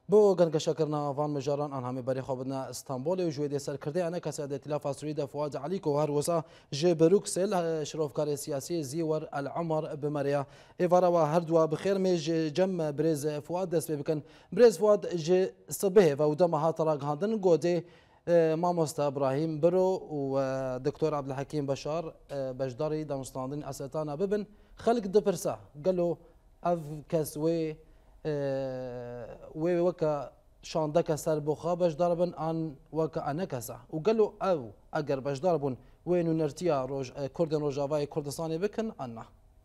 بو گنگ شکرنا وان مجاران آن همه بری خوابنا استانبول و جوید سرکرده آن کسی ائتلاف سوریدا فؤاد علی کو هر وسا ج بروکسل شروفکار سیاسی زیور العمر بمریا ایوارا و هر دوا بخیر می جم برز فؤاد دست بکن برز فؤاد ج صبح و دم هاتراق هندن گوده ماموستا ابراهيم برو ودكتور عبد الحكيم بشار بجداري دمستاندين اساتانا ببن خلق دبرسا قالوا اف كسوي وكا شاندك سر بوخا بجدار بن ان وكا انكسا وقالوا او اگر بجدار بن وينو نرتيا روج كردن روجافاي كردستاني بكن انا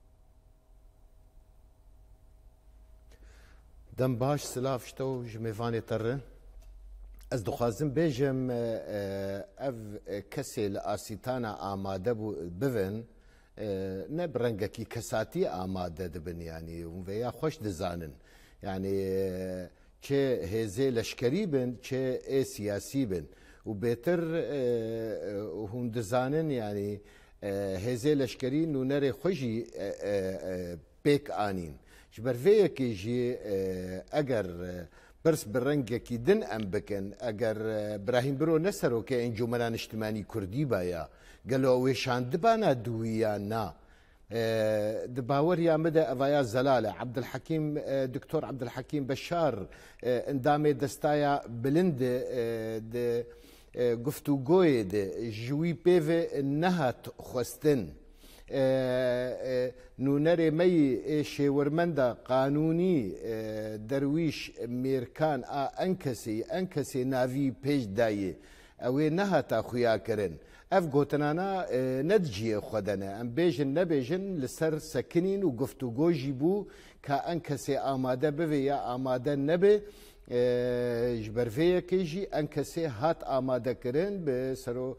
دم باش سلاف شتو جميفاني تر از دخوازم بیجم اف کسی لآسیتانا آماده ببن نه برنگکی کساتی آماده دبن یعنی و یا خوش دزانن یعنی چه هزه لشکری بن چه سیاسی بن و بهتر هم دزانن یعنی هزه لشکری نونر خوشی پیک آنین جبر وی که جی اگر برس برنگکی دن ام بکن اگر ابراهیم برو نسرو که انجمنان اجتماعی کردی بایا قالوا ویشان دبانا دویا نا دباور يا مدى افايا زلاله عبد الحكيم دكتور عبد الحكيم بشار اندامي دستايا بلند د گفتگوی د جوی پیو نهات خوستن نونر می شورمند قانونی درویش میرکان انکسی ناوی پیش دایه اوی نه تا خویا کرن اف گوتنانا ندجی خودنه ام بیجن نبیجن لسر سکنین و گفتگو جیبو که انکسی آماده به یا آماده نبه جبرفيه كيجي انكسي هات آماده كرن بسرو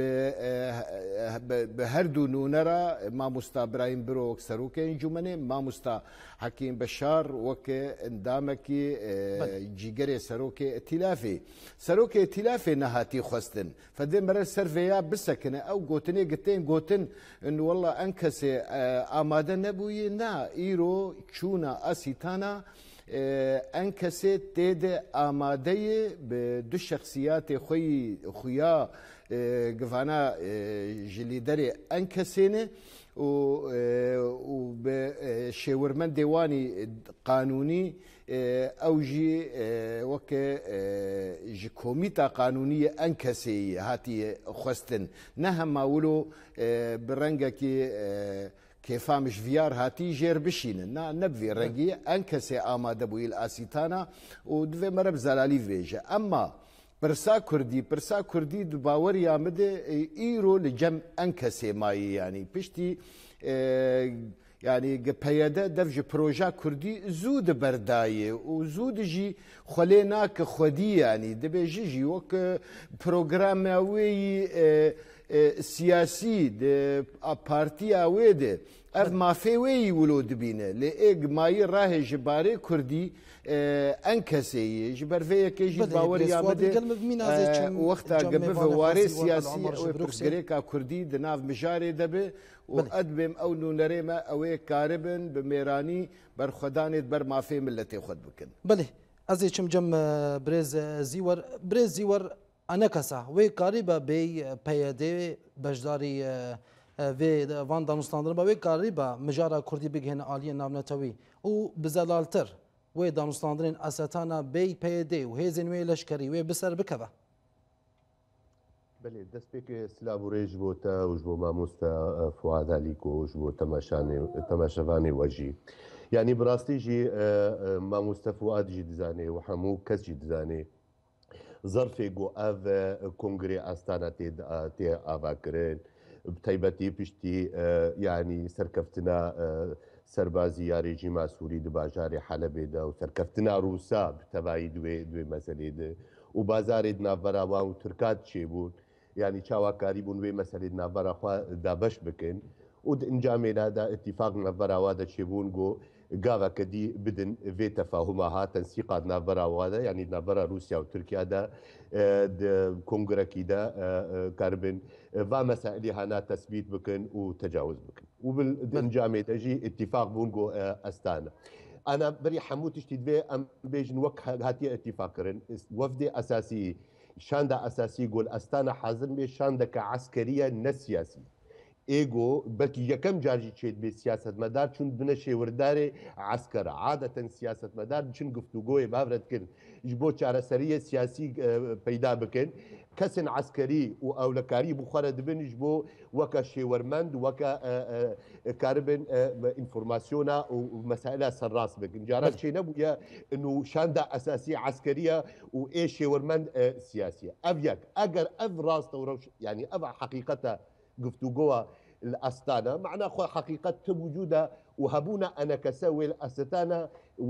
بهردو نونرا ما مستا ابراهيم بروك سروكين جمنه ما مستا حكيم بشار وك اندامكي جيجري سروكي ائتلافي نهاتي خستن فدي مره سرفيا بسكنه او غوتني قتين انه والله انكسي آماده نبوي نا ايرو چونا اسيتانا انکسی تید آماده به دو شخصیات خویا گفانا جلیدر انکسینه و به شورمن دیوانی قانونی او جی وک جی کمیتا قانونی انکسی هاتی خواستن نه هم ماولو برنگکی كيفامش فيار هاتي جير بشين نا نبفي رنجي انكسي آماده بوي الاسيتانا ودفي مرب زلالي فيجا اما برسا كردي دباور يامد ايرو لجم انكسي ماي يعني بشتي يعني قبيادة دفج بروجا كردي زود برداية وزود جي خليناك خدي يعني دبي جي وك بروغراماوي سياسي د بارتي اويده اف مافي وي ولود بينه لايق ماي راه جباري كردي انكسي جبر فيا كيجي باور يا بده وقتها قبل واري سياسي او برغريكا كردي دناف مجاري دبه وادبم او نريما او كاربن بميراني برخدانه بر مافي ملتي خد بكن بله ازي چم جم برز زيور انا كسا وي قريبه بي بيدي بجداري في وان دانستاندر وي قريبه مجارا كردي بيجهن عاليه نامنتوي و بزلالتر وي دانستاندرين اساتانا بي بيدي وهيزن وي لشكري وي بسر بكذا بله دست بك سلابوري جبوتا وجبو ماموستا فؤاد عليكو وجبو تماشافاني وجي يعني براستي جي ماموستا فؤاد جي دزاني وحمو كس جي دزاني ظرفي جو اف كونغري استانا تي افاكرين بتايبتي بشتي يعني سركفتنا سربازي يا ريجيما سوري دباجاري حلب دا وسركفتنا روسا بتبعي دوي مسألة دا وبازاري نافرا و تركات شيبون يعني چاواكاري بون وي مسألة نافرا خوا دابش بكن ود انجامي دا اتفاق نافرا وادا شيبون جو قاوا كدي بدن في تفاهمها تنسيق نافرا وادا يعني نافرا روسيا وتركيا دا كونغرا كيدا كاربن فا مسائل هنا تثبيت بكن وتجاوز بكن وبالانجام تجي اتفاق بونغو استانا انا بري حموت اشتدي ام بيجن وك هاتي اتفاقرن وفد اساسي شاندا اساسي قول استانا حازم بي شاندا كعسكريه نسياسي ايجو بلكي يكم جارجي تشيد بسياسه مدار چون بنشي ورداري عسكر عاده سياسه مدار چون گفتگوی بافرد كن جبو چارەسەریە سیاسی پیدا بکن کەسن عسکری و ئەولەکاری بخۆرە دبن جبو وەکە شێوەرمەند وەکە کاربن ئینفۆرماسیۆنا و مەسائلە سەرڕاست بکن جاران چێ نەبووە و شاندا ئەساسی عسکریە و ئێ شێوەرمەند سیاسیە ئەڤ یەک ئەگەر ئەڤ ڕاستە و ڕەوش یعنی ئەڤ حقیقەتە گفتوگوها الأستانة معناه خو حقيقة وجودها وهبونا أنا كسوي الأستانة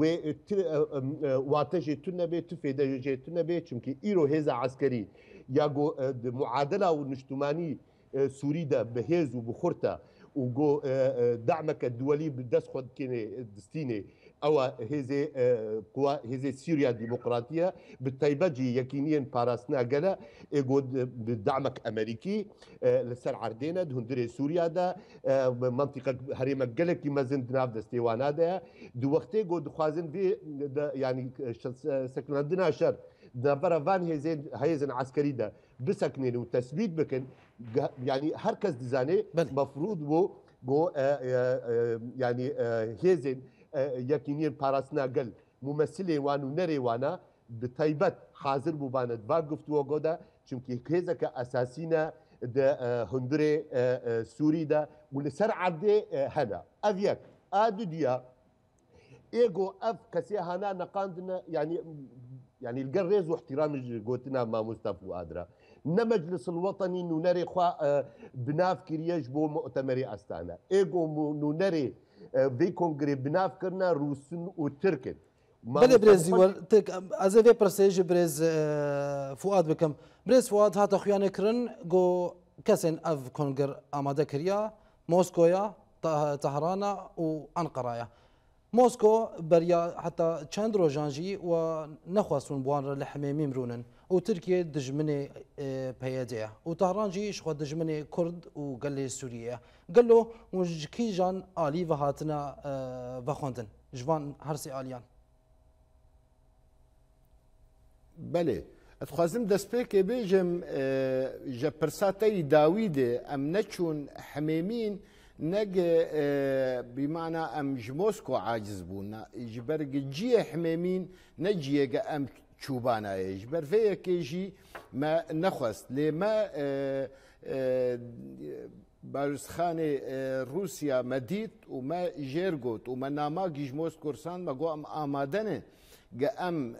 واتجي تنبي تفيد تنبي چونكي إيرو هذا عسكري ياغو معادلة ونجتماني سوريدا بهز وبخورتا وجو دعمك الدولي بدس خد كيني دستيني او هذه قوى هذه سوريا الديمقراطيه بالتيبجي يكينيا باراسنا قال يقول بدعمك امريكي لسر عردينا هندري سوريا دا منطقه هريمه قال كيما زند ناف دستيوانا دا دو وقت يقول خوازن في يعني سكن عندنا شر دابا فان هيزن عسكري دا بسكنين وتثبيت بكن يعني هركز دزاني مفروض بو يعني هيزن يكينير باراسنا قل ممثلي وانو نري وانا بتايبت حاضر بباند واقفتو وقودا چونكي كيزك اساسينا دا هندري سوري دا ولسر عدي هنا افيك ادو ديا ايجو اف كسي هنا نقاندنا يعني القريز واحترام قوتنا ما مصطفى وادرا نمجلس الوطني نونري خوا بناف كرياج بو مؤتمري استانا ايجو نونري في كونغري بناف كرنا روسن وتركن بله بريز از في برسيج بريز فؤاد بكم بريز فؤاد هات خويا كرن جو كسن اف كونغر اماده كريا موسكويا طهران وانقره موسكو بريا حتى تشاندرو جانجي ونخواسون بوان الحميمي مرونن وتركيا دجمني بياديه وطهران جي شخو دجمني كرد وقال لي سوريا قال له وجكي جان الي وهاتنا بخوندن جوان هرسي اليان بله اتخوازم دسبيك بيجم جبرساتي داويد ام نچون حميمين نج بمعنى ام جموسكو عاجز بونا جبر جي حميمين نجي ام تشوبانا يجبر فيا كيجي ما نخست لما بارسخاني روسيا مديت وما جيرغوت وما ناما جيج موسكورسان ما جو ام امادنه ام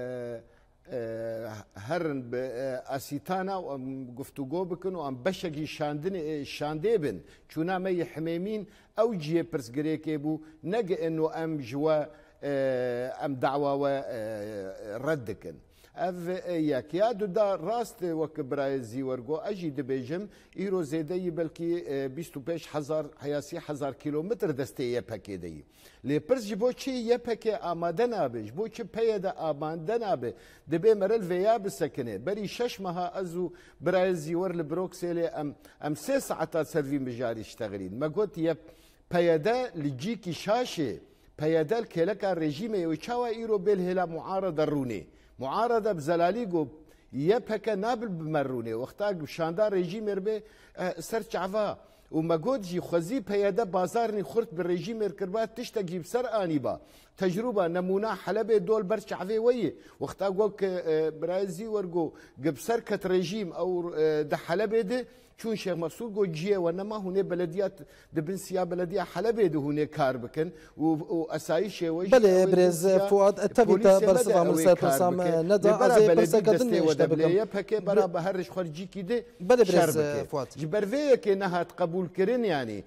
هرن باسيتانا وام گفتگو بكن وام بشگي شاندبن چونا مي حميمين او جي برسگريكي بو نج انه ام جوا ام دعوه ردكن اف ياك يادو دا راست وكبرايزي ورغو اجي دبيجم ايرو زيدي بلكي 25,000 كيلومتر دستي يبكي لي برز جبو چي يبكي امادنا بج بو چي بيدا امادنا ب دبي مرل فيا بسكنه بري شش مها ازو برايزي ور لبروكسيل ام 6 ساعات سيرفي مجاري اشتغلين ما قلت يب بيدا لجيكي شاشه بيدا الكلك الرجيم يوچاوا ايرو بالهلا معارضه روني معارضه بزلاليغو يبهك نابل بمروني وقتاق بشاندار ريجيم ربي سرچ عفا وما قدجي خزي بيدا بازارني خرط بالريجيم الكربات تشتقي بسر انيبا تجربه نمونه حلبه دول برش عفي وي وقتاق وك برازي ورغو قبسر كت ريجيم او ده حلبه ده چون شيخ مسعود جو جيه وانما هنا بلديات دبنسيا بلديه حلبه ده هنا كار بكن واسايش وجه بله برز فؤاد التبيتا برسفا مرسل برسام ندا ازي برسكدن ودبليه بكي برا بهرش خرجي كده بله برز فؤاد جبرفيه كانها قبول كرين يعني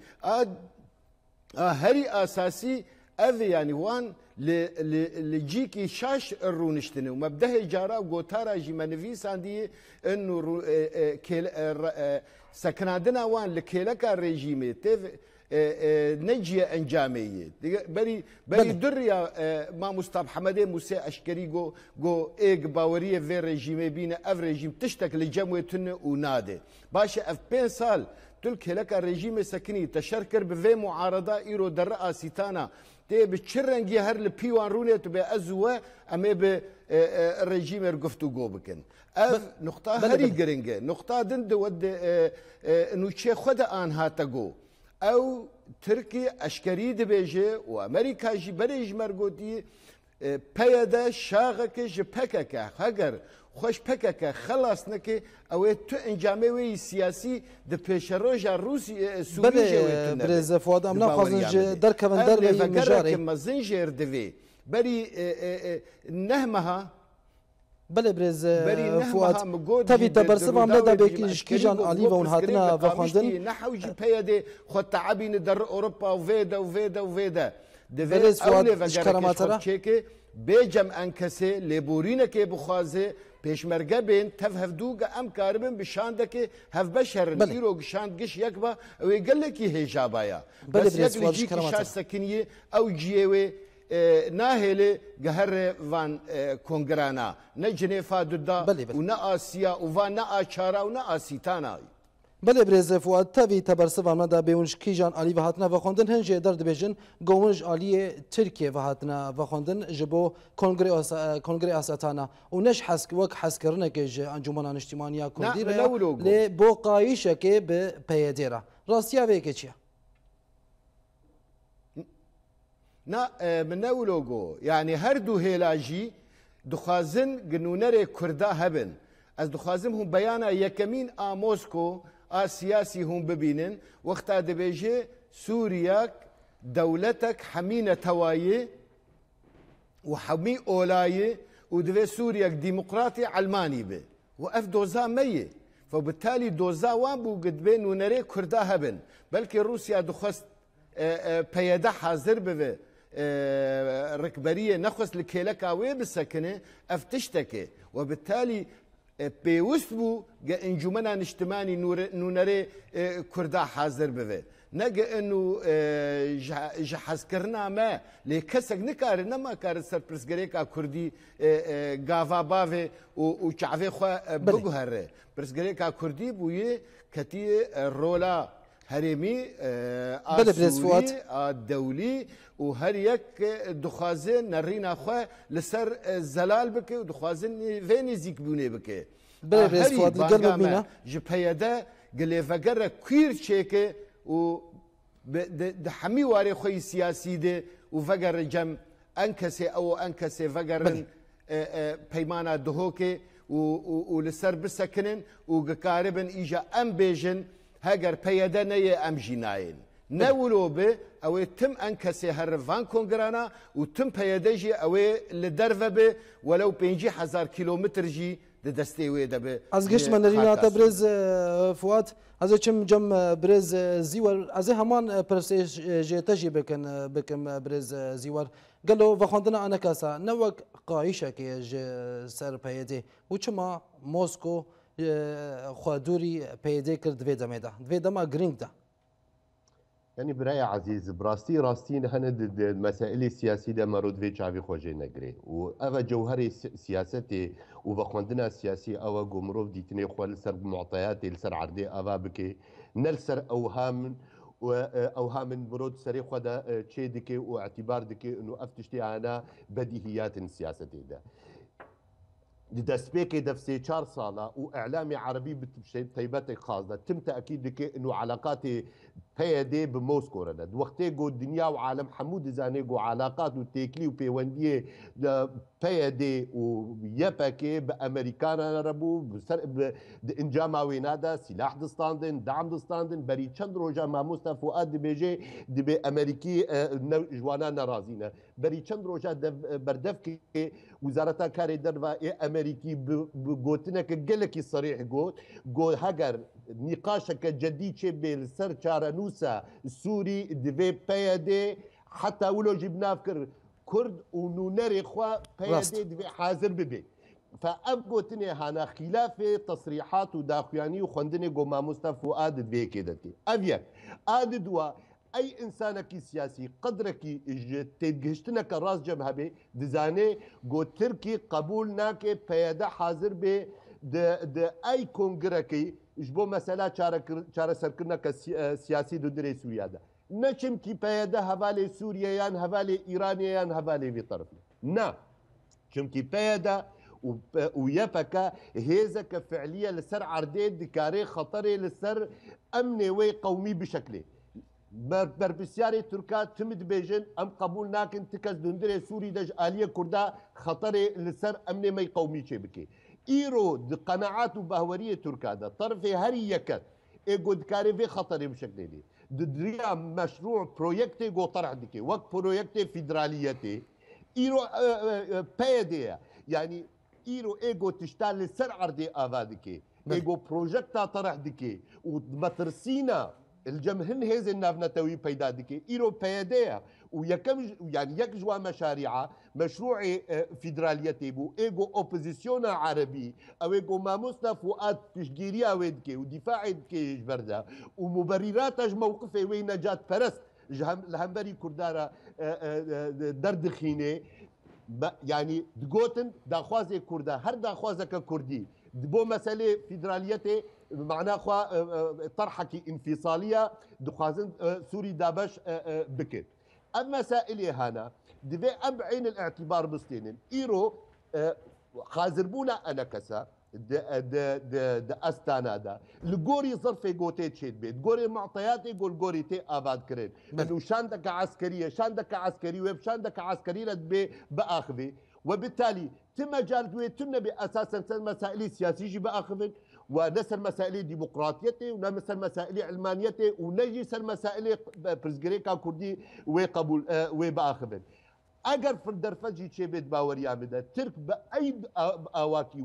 هري اساسي اذ يعني وان لجيكي شاش الرونشتني ومبدأ جارا وقوتارا جيمانفيس عندي انه سكنادنا وان لكيلكا الرجيمي نجية انجامية بري دريا ما مصطفى حمدي موسى اشكري جو ايق باوريه في الرجيمي بينا اف رجيم تشتك لجموة تن ونادي باشا اف 5 سال تلك لك الرجيم سكني تشركر بفي معارضة ايرو در اسيتانا تێ بچ ڕەنگی هەر لە پیوان ڕوونێت بێ ئەزووە ئەمێ بە ڕێژیمێر گفتوگۆ بکەن ئەف نقطە هەری گرنگە نقطە دن دەوە نوچێ خۆدە ئان هاتەگۆ ئەو ترکی ئەشکەری دەبێژێ و ئەمریکاژی بەرێژ مەرگۆتی پەیەدە شاغەکە ji پەکەکە هەگەر خۆش پەکەکە خەلاس نەکێ ئەوێ تو ئەنجامێوەی سیاسی دە پێشە ڕۆژە رووسی برێزە فواد ئەم ناخوازن دەرکەون دەرێ مەزن ژێر دەوێ بەری نەهمەها بله برز فواد تبي تبرسف عم لدا بكيجان علي وون هاتنا وخواندن نحوجي بيدي خد تعبين در اوروبا وفيدا وفيدا وفيدا برز فواد شكراماترا بيجم انكسي لبورينك بخوازه پێشمەرگە بێن تەف هەفتووگە ئەم کاربن بشاندەکە هەف بەشەر ئیرۆ گشاند گشت یەک بە ئەوێ گەلێکی هێژابایە سەکنیە ئەو جیێوێ ناهێلێ گەهەرێ وان کۆنگرانە نە جنێفا دودا و نە ئاسیا ووان نە ئاچارا و نە ئاسیتانایی بله برێزە فواد تەوی تەبەرسەوانەدا بێونش کیژان علی بە هاتنە بەخواندن هەنجێ دەردەبێژن گەونج عالیە ترکیە بە هاتنە بەخواندن ji بۆ کۆنگری ئاساتانە و نەش حەسک وەک حەسکردنێکێژ ئەنجومەنە نیشتیمانیا کوردی لێ بۆ قایشەکێ بە پەیەدێرە ڕاستیاوەیەکە چییە؟ من نەولۆگۆ یعنی هەردوو هێلاژی دخوازن گنونەرێ کووردا هەبن ئەس دخوازم هەم بەیانە یەکەمین ئامۆسکۆ ئاسیاسی هەم ببینن وەختا دەبێژێ سووریەک دەولەتێک حەمینە تەوایە و حەمی ئۆلایە و دەوێ سووریەک دیموقراتی ئەلمانی بێ و ئەف دۆزا مەیە فبالتالي دۆزا وان بوو گدبێ نونەرێ کووردا هەبن بەلکە رووسیا دخواست پەیەدە حازر ببێ ڕکبەریە نەخواست لە کێلەکا وێ بسەکنێ ئەف تشتەکێ وبالتالي پێویست بوو گە ئەنجومەنە نیشتمانی نونەرێ کووردا حازر ببێ نەگەئن و ji hezkirina me lê kesek nikarin nemakarin ser pirsgirêka Kurdî gava bavê û çavê xwe biguhere pirsgirêka Kurdî bûyê ketiye rola herêmî a dewlî û her yek dixwaze nerîna xwe li ser zelal bike û dixwazin vê nêzîkbûnê bike ji peyede gilêvegere kûr çêke û di hemî warê xwe yî siyasî de û vegerin cem en kesê ew en kesê vegerin peymana dihokê û li ser bisekinin û gikaribin îja em bêjin heger peyede neyê em jî nayên newilo bi ew ê tim en kesê herin van kongirana û tim peyede jî ew ê li derve bi welew 50,000 kilometr jî di destê wê de bi ez giştime nerîna te birêz Fuad ez ê çim cem birêz zîwer ez ê heman pirsê te jî bikim birêz zîwer gelo vexwandina anekasa ne wek qayîşekê ji ser peyedê û çima Mosko xwedûrî peyedê kir divê demê de divê dema giring de يعني براي عزيز براستي راستين هند المسائل السياسية ده مرود في شعبي خوجي نجري وأبا جوهري سياستي وبخوندنا السياسي أو جمروف ديتني خوال سر معطيات السر عردي أبا بكي نلسر أوهام مرود سري خدا شيء دكي واعتبار دكي إنه أفتشتي أنا بديهيات السياسة ده دەستپێکی دەفسێ 4 ساڵە و ئەعلامی عربی تایبەتێک خاصە تم تأکید دکێ و علاقاتی پەیەدێ بە مۆسکۆرەنە وەختێ گۆ دنیا و عالم هەموو دەزانێ گۆ علاقات و تێکلی و پەیوەندیە پەیەدێ و یەپەکێ بە ئەمریکانە بوو ئنجاماوێنادا سیلاح دەستاندن دام دەستاندن بەری چەند ڕۆژە مامۆستا فوئاد دەبێژێ دەبێ ئەمریکی ژوانە نەڕازینە بەری چەند ڕۆژە بەردەفکێ وزارەتا کاری دەروا ئەمریکی گوتنەکە گەلێکی سەریح گوت هەگەر نیقاشەکە جەدی چێ بێ لەسەر چارەنووسە سووری دەبێ پەیەدێ حتا ولۆژی بناف کرد کورد و نونەرێ خوا پەیەدێ دەبێ حازر ببێ فأب قوتني هانا خلاف تصريحات وداخياني وخندني قو ماموستا فؤاد دبيكي دتي أبيك آددوا أي إنسانك سياسي قدرك تجهشتنك راس جبهة بي دزاني قو تركي قبول ناكي بيدا حاضر بي د أي كونغركي إجبو مسألة چارة سركرنا كسياسي دو دري سوريا دا نچمکی پیاده هەڤالێ سووریەیان هەڤالێ ئیرانیان هەڤالێ وێ طرف نا چمکی پیاده و یەپەکە هێزەکە فعلیە لەسەر عەردێ دکارێ خەتەرێ لەسەر ئەم نێوەی قەومی بشەکلێ برپرسیارê Tirka tim dibêjin em qebûl nakin ti kes dundirê Sûrî de ji aliyê Kurda xeterê li ser emnê me qewmî çê bike. Îro di qenaat û behweriyê Tirka de terfê herî yeket ê got dikarê vê xeterê bişeklê dê. Di diriya meşrû proyektê got terh dike wek proyektê fîderaliyetê îro peyê ye yani îro ê got tişta li ser erdê ava dike ê got projekta terh dike û metirsîna الجمهن هذا النافنتوي بيدا ديكي إيرو بيدايا ويكم يعني يك جوا مشاريع مشروع فيدراليتي بو إيجو أوبوزيسيون عربي أو إيجو ماموسنا فؤاد تشجيريا ويدكي ودفاع دكي جبردا ومبررات موقفه وين نجات فرست الهمبري كردارا دردخينه يعني دقوتن داخوازي كردا هر داخوازك كردي بو مسألة فيدراليتي معناه خوا طرحكي انفصاليه دخازن سوري دابش بكت اما مسائل هنا دفي ام بعين الاعتبار بستين ايرو خازربونا انا كسا د استانا دا الجوري ظرف جوتي تشيد بيت جوري معطيات يقول جوري تي اباد كرين انه شاندك عسكريه شاندك عسكري ويب شاندك عسكري لد باخذي وبالتالي تم جال دويتنا باساسا مسائل سياسيه باخذ ونسر مسائل ديمقراطيتي ونسر مسائل علمانيتي ونجسر مسائل برزقريكا كردي وقبول وباخذ اگر في الدرفجي شي بيت باوري عمدا ترك باي اواكي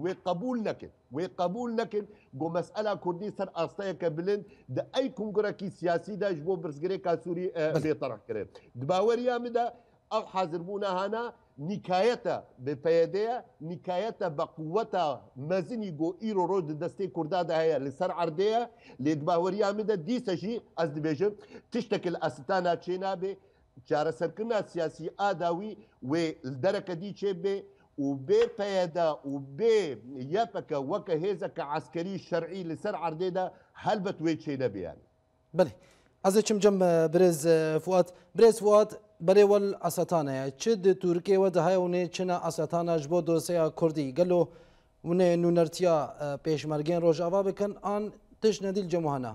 وقبول لكن جو مساله كردي سر اصليه كبلند د اي كونغراكي سياسي دا جبو برزقريكا سوري بيطرح كريم باوري عمدا او حاضربونا هنا نكايته بپیدیا نکایته بقوته مزنی گو ایرو رود دسته کرده ده هیا لسر عرده لدباوری آمده دیسه شی از دبیجم تشتکل استانا چینا به چاره سرکنا سیاسی آداوی و الدرکه دی چه به و به پیدا و به یپک وک هزک عسکری شرعی لسر عرده ده هلبت وی چینا بیان. بله. از چم جم برز فؤاد برای ول اساتانه چد ترکیه و دهای ونه چنا اساتانه جبو دوسیا کردی گلو ونه نونرتیا پیشمرگین روجاوا بکن آن تش ندیل جمهنا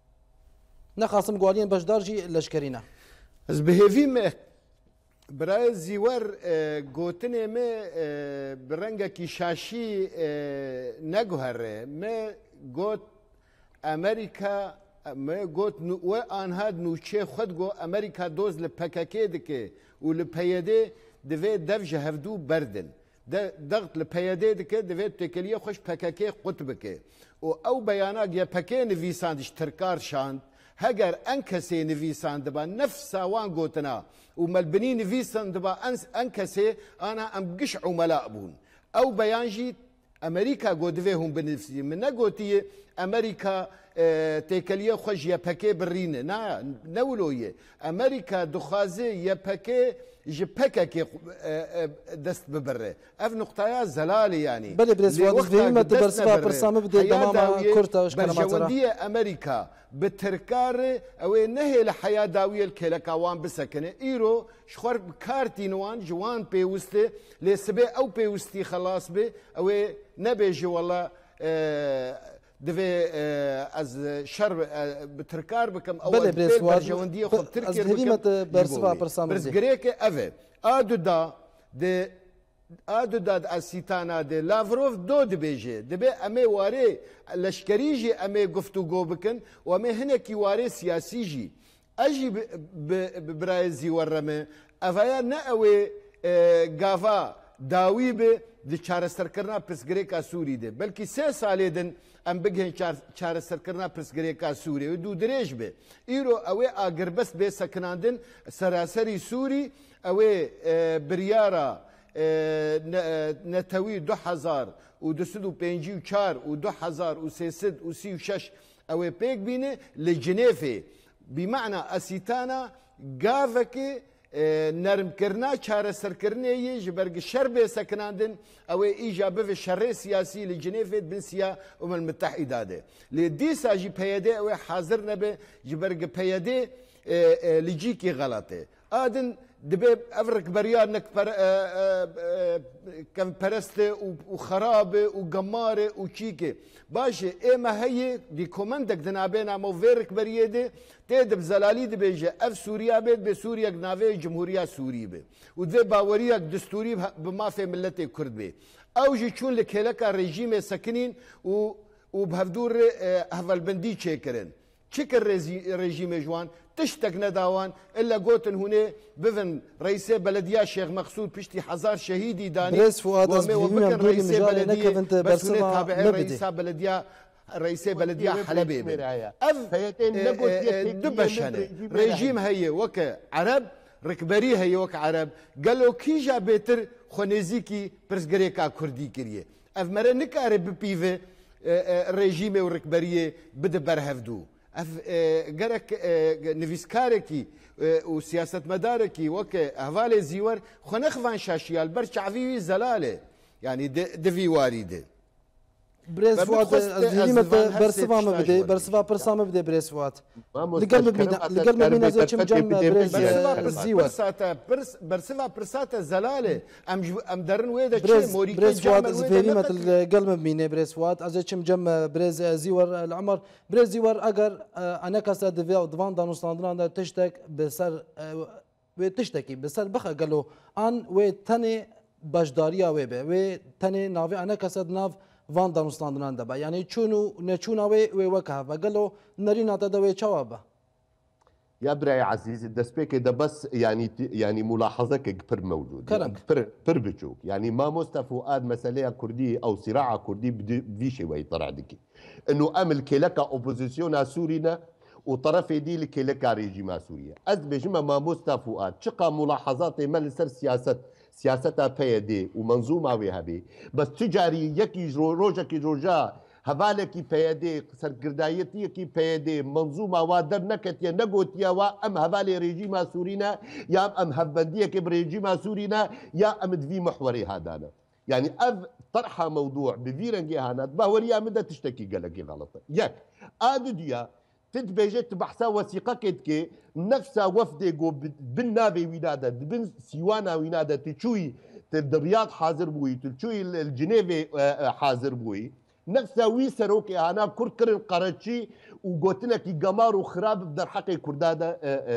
نخاصم قوالين بجدار جي لشكرينا از بهيفي ما برای زیور گوتنه ما برنگا کی شاشی نگوهره ما گوت امریکا ما قلت وان هاد نوشي خد جو امريكا دوز لباكاكي دكي ولبيادي دفي دفجه هفدو بردن ضغط لبيادي دكي دفي تكليه خوش باكاكي قطبكي او بيانات يا باكي نفيساندش تركار شاند هجر انكسي نفيساند دبا نفس وان قوتنا وملبني نفيساند دبا انكسي انا امقش عملاء بون او بيانجي امريكا قودفيهم بنفسي من قوتي امريكا تيكليه خوش يا باكي برينه نولويه امريكا دخازي يا باكي جي باكاكي دست ببره اف نقطه زلالي يعني بلي بريز وقت فيما تبرسبا برسام بدي تماما كورتا وش برجونديه امريكا بتركار او نهي لحياه داويه الكلكاوان بسكنه ايرو شخور بكارتي نوان جوان بيوستي لسبي او بيوستي خلاص بي او نبيجي والله دفي از شر بتركار بكم اول برجونديه خب تركيا بكم برسبا برسام بس غريك افي ادو داد اسيتانا دي لافروف دو دبيجي دبي امي واري لشكريجي امي گفتگو بكن وامي هنكي واري سياسيجي اجي برايزي ورمه افايا ناوي غافا داوي به د چارەسەرکردنا پرسگرێکا سووری دێ بەلکی 3 ساڵێ دن ئەم بگەین چارەسەرکردنا پرسگرێکا سووری و دوو درێژ بێ ئیرۆ ئەوێ ئاگربەست بێ سەکناندن سەراسەری سووری ئەوێ بریارە نەتەوی 2054 و 2336 ئەوێ پێک بینێ لە جنێفێ بمعنى ئەسیتانە گاڤەکێ نرمکردنا چارەسەرکردنێ ji ber şer bê sekinandin ew ê îja bivê şerê siyasî li Cinêvê bin siya Umel Müttehîda de. Lê dîsa jî PYD ew ê hazir nebe ji ber PYD لجيكي غلطه ادن دبي افرك بريانك كم برسته وخرابه وقماره وشيكي باشي اما هي دي كوماندك دنابينا مو فيرك بريده تدب زلالي دبيجي اف سوريا بيت بسوريا نافي جمهوريه سوري بي ودبي باوريك دستوري بما في ملتي كرد بي او جي تشون لك هلك ريجيم ساكنين وبهفدور هفالبندي تشيكرن تشكر ريجيم جوان تشتك نداوان الا قوتن هنا بفن رئيس بلديه الشيخ مقصود بشتي حزار شهيدي داني بريس فؤاد وبكن رئيس بلديه بس هنا تابع رئيس بلديه رئيس بلديه حلبي دبشنه ريجيم هي وك عرب ركبري هي وك عرب قالوا كي جا بيتر خونيزيكي برسغريكا كردي كريه اف مره نكاره ببيفه ريجيم وركبريه بده برهفدو اف جرك نفيسكاركي وسياسه مداركي وك هفالي زيور خنخفان شاشيال برشعفي زلاله يعني دفي وارده بريس فؤاد الزليمة برسفا ما بدي برسفا برسا ما بدي بريس فؤاد لقلب مينا زي كم جم بريس زيور برسفا برساتا زلاله ام درن ويدا شيء موريكي بريس فؤاد الزليمة القلب مينا بريس فؤاد زي كم جم بريس زيور العمر بريس زيور اگر انا كاسا دفان دانوستاندران تشتك بسر تشتكي بسر بخا قالوا ان وتني باشداريا ويبه وتني نافي انا كاسا ناف وان دانوستاندران دبا يعني چونو نچونا وي وكها فقالوا نرينا تدوي جوابه يا براي عزيزي دسبيك ده بس يعني ملاحظتك بر موجود بر بجوك يعني ما مصطفى فؤاد مسألة كردي او صراع كردي بدي شيء ويطلع دكي انه امل كلكا اوبوزيسيون سورينا وطرف دي لكلكا ريجيم سوريا از بجمع ما مصطفى فؤاد شقا ملاحظات مال سر سياستها بيدي ومنظومه وهبي بس تجاري يكي روجكي روجا هبالكي بيدي سرقردايتي كي بيدي منظومه وادر نكتيا نقوتيا وام هبالي ريجيم سورينا يا ام هبنديه كي بريجيم سورينا يا ام دفي محوري هذانا يعني طرحه موضوع بفيرنجي هانات باوريا مدى تشتكي قالك غلط ياك ادديا تتبجت بحثا وثيقه كي نفسها وفد جو بالنابي وينادا بن سيوانا وينادا تشوي الرياض حاضر بوي تشوي الجنيفي حاضر بوي نفسها وي سروكي انا كركر القرشي وقلتنا كي قمار وخراب بدر حقي كردادا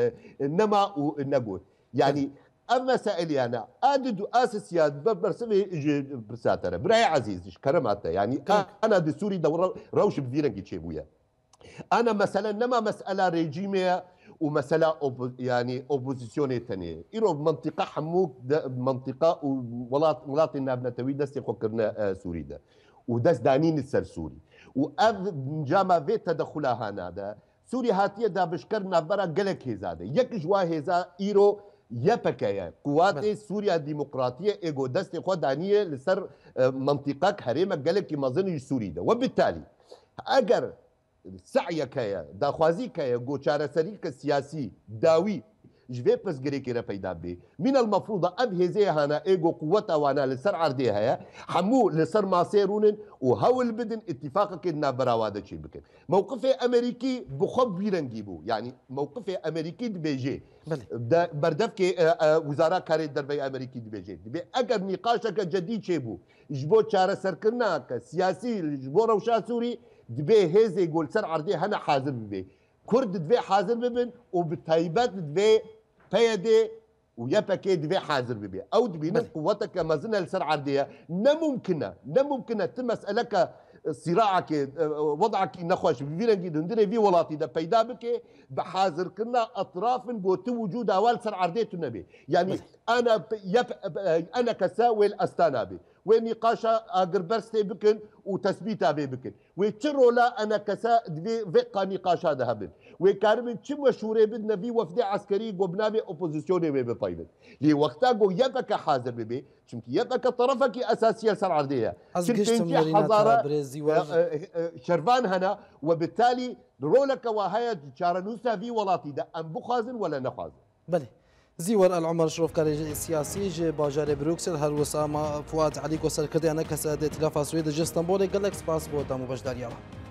انما ونقول يعني اما سائلي انا ادد اساسيات برسمي برساتره براي عزيز كرماته يعني انا دستوري روش بفيرنجي تشيبويا انا مثلا نما مساله ريجيميه ومساله يعني اوبوزيسيوني ثانيه ايرو منطقه حموك منطقه ولات النابنا توي دس يفكرنا سوريدا ودس دانين السرسوري واذ جاما في تدخلها هذا سوري هاتيه دا بشكرنا برا قلك هزاده يك جوا هزا ايرو يبكايا قوات سوريا الديمقراطيه ايجو دست خو دانيه لسر منطقه هريمه قالك مازن سوريدا وبالتالي اگر سعيك هيا داخوازيك هيا قوشارة سريك السياسي داوي جفي بس قريكي رفيدا بي من المفروض أب هزي هانا إيجو قوتا وانا لسر عردي هيا حمو لسر ماسيرونن وهول بدن اتفاقك إننا براوادا شي بكن موقف أمريكي بخب بيرنجيبو يعني موقف أمريكي دبيجي بردفك وزارة كاري دربي أمريكي دبيجي دبي أقر نقاشك جديد شيبو جبو شارة سركرناك سياسي جبو روشا سوري دبي هزي يقول سر عردي هنا حاضر ببي كرد دبي حاضر ببن وبالتايبات دبي بيدي ويبكي دبي حاضر ببي او دبي نفس قوتك ما زلنا لسر عرديه نممكنه تمسألك صراعك وضعك نخوش بفيرنجي دندري في ولاتي ده بيدا بك بحاضر كنا اطراف بوت وجود اوال سر عرديه النبي يعني انا كساوي الاستانابي ونقاشا اقر برستي بكن وتثبيتها بكن ويتشروا لا انا كسا فيقا نقاشا ذهبن وكاربن تشم مشهوري بدنا في وفد عسكري قبنابي اوبوزيسيوني بطيبت لي وقتها جو يبك حاضر ببي شمكي يبك طرفك اساسيه سر عرديه شمكي حضاره شرفان هنا وبالتالي رولك وهي شارنوسا في ولاتي ده ام بخازن ولا نخازن بله زيور العمر شروف كاري سياسي جي باجار بروكسل هر وسام فؤاد عليك وسر كردي انا كسادة تلافا سويد جي اسطنبول قال لك سباس بوتا مباشر